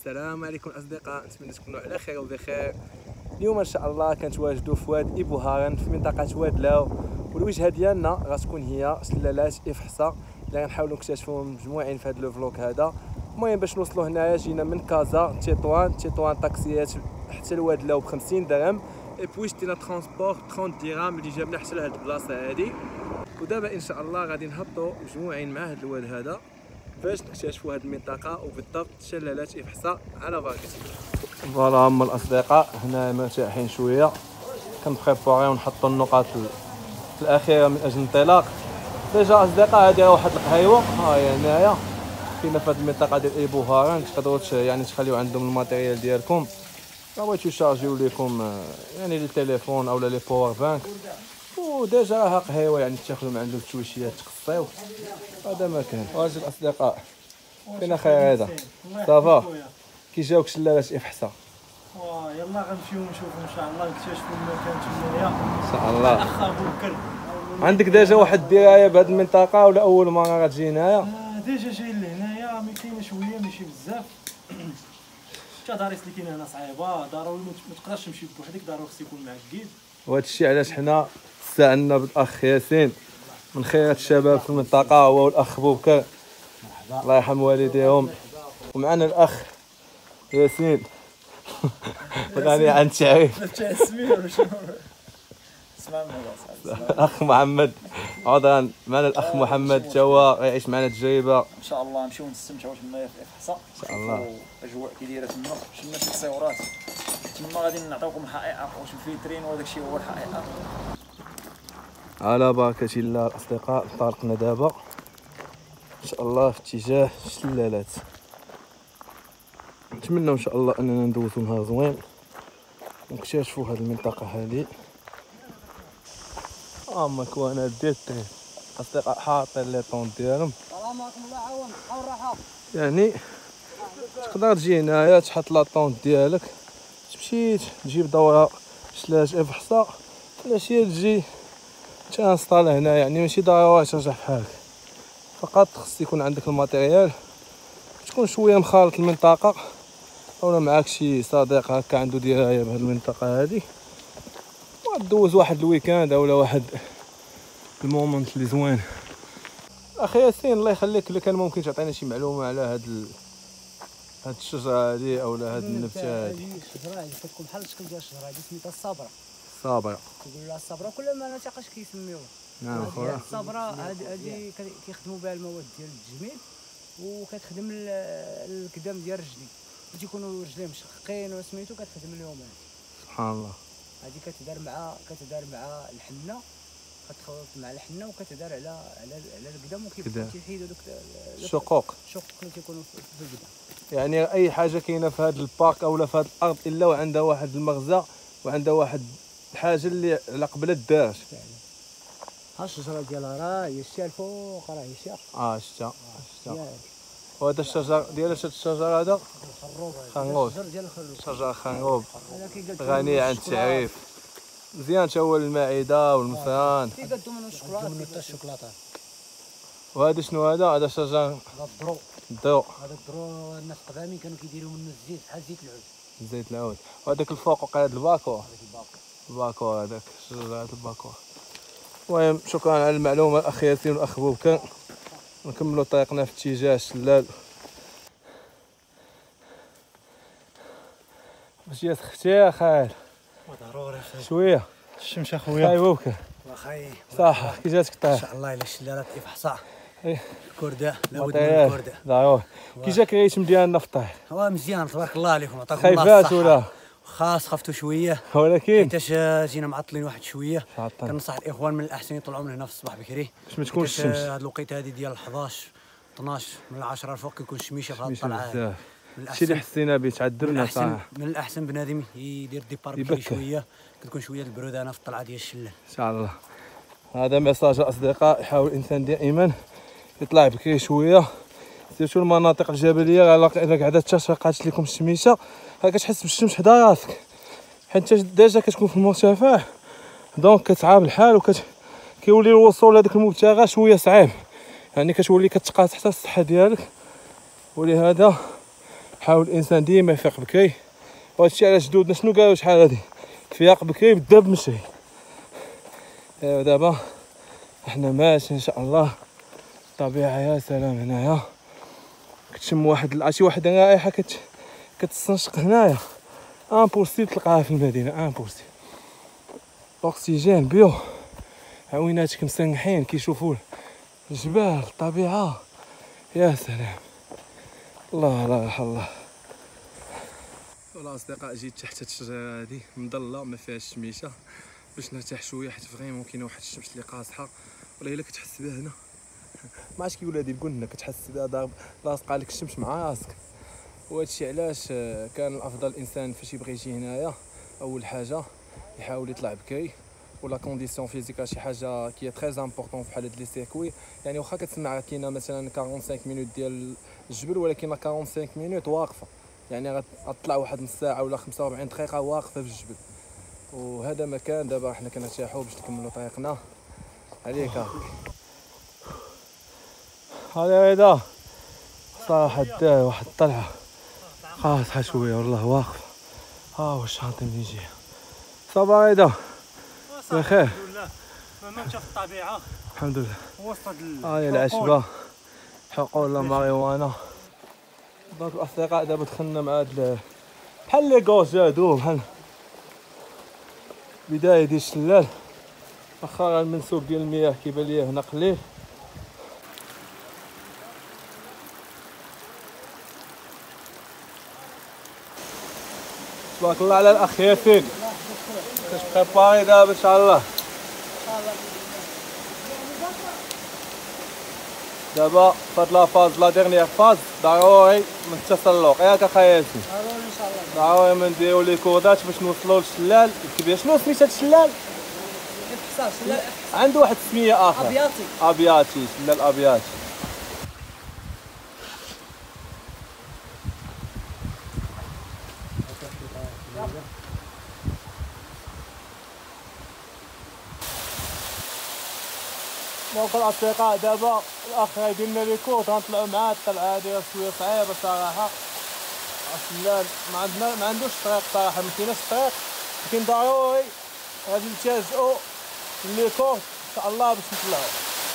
السلام عليكم اصدقاء، نتمنى تكونوا على خير وبخير. اليوم ان شاء الله كنتواجدوا في واد ابو هارن في منطقه وادلاو، والوجهه ديالنا غتكون هي شلالات افحصه اللي غنحاولوا نكتشفوهم مجموعين في هذا لو فلوق هذا. المهم باش نوصلوا هنايا جينا من كازا تطوان طاكسيات حتى لوادلاو ب 50 درهم، اي بوي شتينا ترونسبور 30 درهم اللي جابنا حتى لهاد البلاصه هادي. ودابا ان شاء الله غادي نهبطوا مجموعين مع هذا الواد هذا باش نكتشفوا هذه المنطقه وبالضبط شلالات افحصه على بركه الله. فوالا هما الاصدقاء هنا مرتاحين شويه، كنبريباريو نحطوا النقاط الاخيره من اجل الانطلاق. ديجا اصدقاء هذه راه واحد القهيوه ها هي هنايا كاينه في هذه المنطقه ديال ابو هارن، تقدروا يعني تخليو عندهم الماتيريال ديالكم، بغيتو يشارجيو لكم يعني التليفون اولا لي باور بانك، وديجا راها قهيوه يعني تاخذوا من عندهم التويشيات تقصيو. هذا ما كان واجد الاصدقاء فينا خير هذا صافا. كي جاوك شلالات افحصه يلا غنمشيو نشوفوا ان شاء الله نكتشفوا المكان تمايا ان شاء الله. الاخ ابو بكر عندك ديجا واحد الدرايه بهذه المنطقه ولا اول مره غتجي هنايا؟ ديجا جايين لهنايا مي كاينه شويه ماشي بزاف. التضاريس اللي كاينه هنا صعيبه، ضروري ما تقدرش تمشي بوحدك، ضروري خص يكون معك كيد. وهذا الشيء علاش حنا استعنا بالاخ ياسين من خيرات الشباب في المنطقه، هو الاخ بوبكر الله يرحم والديهم، ومعنا الاخ ياسين غني عن التعريف الاخ محمد عذرا. معنا الاخ محمد تا هو غيعيش معنا التجربه ان شاء الله. نمشيو نستمتعوا تما في افحصه ان شاء الله. الاجواء كي دايره تما، شفنا شي تصاورات تما غادي نعطيوكم الحقيقه واش الفيترين وهذاك الشيء هو الحقيقه. على بركه الله الاصدقاء انطلقنا دابا ان شاء الله في اتجاه الشلالات. نتمنى ان شاء الله اننا ندوزو نهار زوين ونكتشفوا هذه المنطقه هذه. مكوانات ديال الطريق اصدقاء حاطين لي طون ديالهم. السلام عليكم الله يعاون حول راحه. يعني تقدر تجي هنايا تحط لا طون ديالك تمشي تجيب دوره شلالات افحصه، العشيه تجي تانستال هنا، يعني ماشي ضروري ترجع بحالك، فقط خص يكون عندك الماتيريال، تكون شويه مخالط المنطقه اولا معاك شي صديق هكا عنده درايه بهذه المنطقه هذه، وتدوز واحد الويكاند اولا واحد المومنت اللي زوين. اخي ياسين الله يخليك، اللي كان ممكن تعطينا شي معلومه على هاد الشجره هذه اولا هاد النبته هذه؟ الشجره هذه كتكون بحال الشكل ديال الشجره هذه سميتها الصبره. صابره كيقولوا لها الصبره، كل ما نعتقدش كيسميوها. نعم خويا. الصبره هذه كيخدموا بها المواد ديال التجميل، وكتخدم القدام ديال الرجلين، تيكونوا رجلين مشقين وسميتو كتخدم اليوم هذه. سبحان الله. هذه كتدار مع الحنه، كتخلط مع الحنه وكتدار على القدام، وكيحيدوا دوك الشقوق اللي تيكونوا في القدام. يعني اي حاجه كاينه في هذا البارك اولا في هذه الارض الا وعندها واحد المغزى وعندها واحد الحاجه اللي على قبل الدارج. ها الشجره ديالها راه هي شتيها الفوق، راه هي شتيها. شتا وهذا الشجر ديال هذا الشجر هذا خنغوب، شجر خنغوب غني عن التعريف، مزيان تا هو للمعده والمثران. كيقدموا منه الشوكولاته. وهذا شنو هذا شجر الضرو. هذا الضرو الناس القدامين كانوا كيديروا منه الزيت بحال زيت العود. وهذاك الفوق وقع هذا الباكور هذاك شجره الباكور. المهم شكرا على المعلومه الاخ ياسين والاخ بوبكر. نكملوا طريقنا في اتجاه الشلال. باش يسختي يا خالد ضروري شويه الشمس اخويا. خاي بوبكر واخاي صح كي جاتك ان الطريق؟ شاء الله الا الشلالات افحصه ايه الكرده لابد من الكرده ضروري. كي جاك الريتم ديالنا في الطريق؟ هو مزيان تبارك الله عليكم، عطاكم الله خايفات الصحه. ولا خاص خفتوا شويه ولكن حيتاش جينا معطلين واحد شويه. كنصح الاخوان من الاحسن يطلعوا من هنا في الصباح بكري باش ما تكونش الشمس. هذه الوقيته هذه ديال 11 12 من 10 الفوق كيكون الشميشه في هذه الطلعه. هادشي اللي حسينا به تعذبنا صراحه. من الاحسن بنادم يدير ديبار بكري شويه، كتكون شويه البروده هنا في الطلعه ديال الشلال ان شاء الله. هذا ميساج الاصدقاء، يحاول الانسان دائما يطلع بكري شويه، سيرتو المناطق الجبليه. الا قعدت تشرقات لكم الشميشه كتحس بالشمس حدا راسك، حيت ديجا كتكون في المرتفع، دونك كتعاب الحال كيولي الوصول لهذاك المبتغى شويه صعيب، يعني كتولي كتقاس حتى الصحه ديالك. ولهذا حاول الانسان ديما يفيق بكري، وهادشي علاش جدودنا شنو قالوا شحال هادي فياق بكري بالدب مشري. ايوا دابا احنا ماشي ان شاء الله، الطبيعه يا سلام هنايا، كتشم واحد شي واحد رائحه كتستنشق هنايا امبوسيبل تلقاها في المدينه، امبوسيبل. اكسجين بيو، عويناتك مسنحين كيشوفوا الجبال الطبيعه يا سلام. الله لا رحم الله. والله اصدقاء جيت تحت هاد الشجره هادي مضله ما فيهاش الشميشه باش نرتاح شويه، حيت فريمون كاينه واحد الشمس اللي قاصحه، ولا الا كتحس بها هنا ما عرفتش كيقول هادي الكن، كتحس بها ضارب لاصقه لك الشمس مع راسك. وهادشي علاش كان الافضل الانسان فاش يبغي يجي هنايا اول حاجه يحاول يطلع بكري، ولا كونديسيون فيزيك شي حاجه كي تري امبورطون في بحال هاد لي سيركوي. يعني واخا كتسمع كاينه مثلا 45 مينوت ديال الجبل، ولكن 45 مينوت واقفه، يعني غتطلع واحد نص ساعه ولا 45 دقيقه واقفه في الجبل. وهذا مكان دابا حنا كنرتاحوا باش نكملوا طريقنا عليك. هذا هذا صراحه دار واحد الطلعه قاصحه شويه والله واقفه. ها هو الشاطئ اللي يجي صافا هذا بخير الحمد لله. ما مشى في الطبيعه الحمد لله. وسط هاي العشبه حقول لا ماريوانا. دونك الاصدقاء دابا دخلنا مع هاد بحال لي كوش هادو، بحال بدايه ديال الشلال، واخا المنسوب ديال المياه كيبان ليا هنا قليل. تبارك الله على الاخ ياسين، كاش بريباري دابا ان شاء الله. دابا فهاد لافاز لا ديرنيير فاز ضروري من التسلق، ياك اخا ياسين؟ ضروري ان شاء الله. ضروري ما نديرو لي كوردات باش نوصلو للشلال الكبير. شنو سميت هاد الشلال؟ عنده واحد السميه اخر، ابياطي. ابياتي، شلال ابياتي. دونك الاصدقاء دابا الاخ غيدير لنا لي كورت غنطلعو معاه. الطلعه هادي شويه صعيبه صراحه، الشلال ما عندوش طريق صراحه، ما كايناش طريق، لكن ضروري غادي نلتجئو لي كورت ان شاء الله باش نطلعو.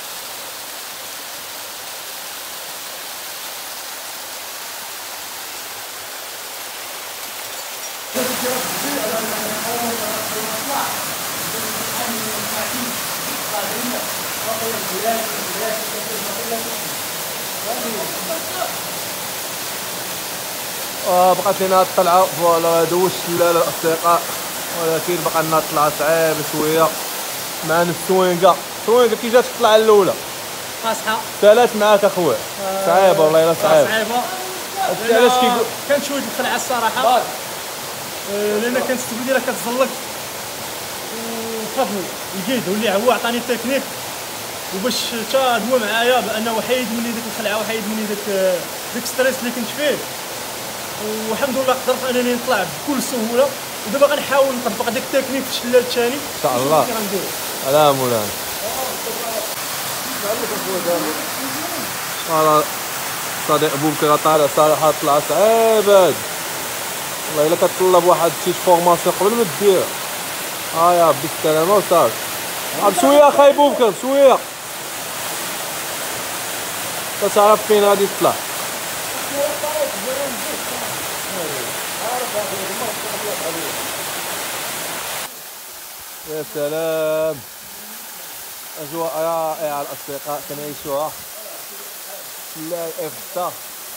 بقات لينا الطلعه فوالا دوش الشلال الاصدقاء، ولكن بقى لنا الطلعه صعيبه شويه. معنا السوينكا كي جات الطلعه الاولى قاصحه ثلاث معاك اخويا، صعيبه والله الا صعيبه. علاش كيقول كانت شويه الخلعه الصراحه، لان كانت التبديله كتزلق، وخاف الكيد واللي هو عطاني التكنيك، وباش تا هو معايا بانه حيد مني ديك الخلعه وحيد مني ديك ستريس اللي كنت فيه. والحمد لله قدرت انني نطلع بكل سهوله، ودابا غنحاول نطبق ديك التكنيك في الشلال الثاني ان شاء الله. على مولانا والله صديق بوبكر طالع صراحه طلع صعيبه. والله الا كتطلب واحد شي فورماسيون قبل ما دير. يا ربي السلامه وصافي. بشويه اخاي بوبكر بشويه كتعرف فين غادي تطلع. يا سلام، اجواء رائعه الاصدقاء كنعيشوها شلال إفتا.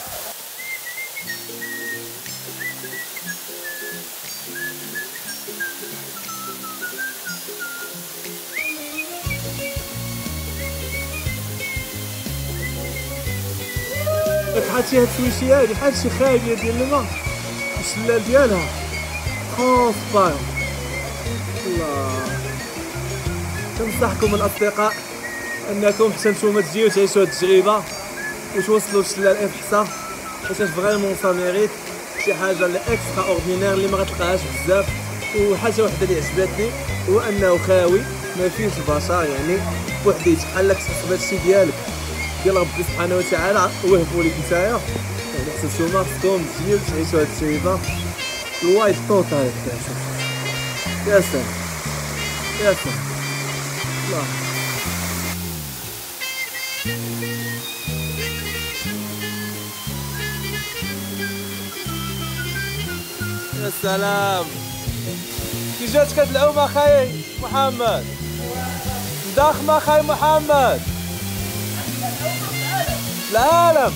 بحال شي هاد السويشيه هادي بحال شي خاويه ديال الماء، الشلال ديالها خاصة. الله كنصحكم الاصدقاء انكم حتى نتوما تجيو تعيشوا هاد التجربه وتوصلوا للشلال إفحصة، حيت فريمون سا ميريت، شي حاجه اللي اكسترا اوردينير اللي ما غتلقاهاش بزاف. وحاجه وحده اللي عجبتني هو انه خاوي ما فيهش البشر، يعني بوحديت بحال تحس بهادشي ديالك ديال ربي سبحانه وتعالى وهبوا لك نتايا، يعني خصو نتوما خصكم تجيو تعيشوا هاد التجربه الوايد طوطال. يا سلام يا سلام الله. يا سلام كي جاتك هاد العومه اخاي محمد؟ ضخمه اخاي محمد العالم.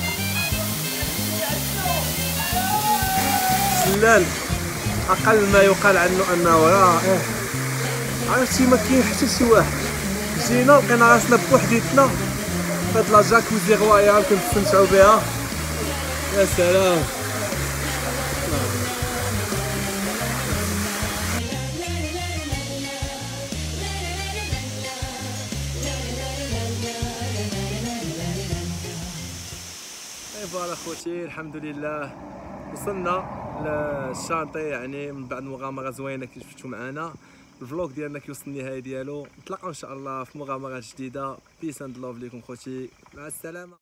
سلال اقل ما يقال عنه انه رائع. عرفتي ما كاين حتى شي واحد. جينا لقينا راسنا بوحديتنا فهاد لا جاكوزي غوايال كنستمتعوا بها. يا سلام فوالا خوتي الحمد لله وصلنا للشانطي يعني من بعد مغامره زوينه كي شفتوا معنا. الفلوق ديالنا كيوصل النهايه ديالو. نتلاقاو ان شاء الله في مغامرات جديده. بيس اند لوف ليكم خوتي، مع السلامه.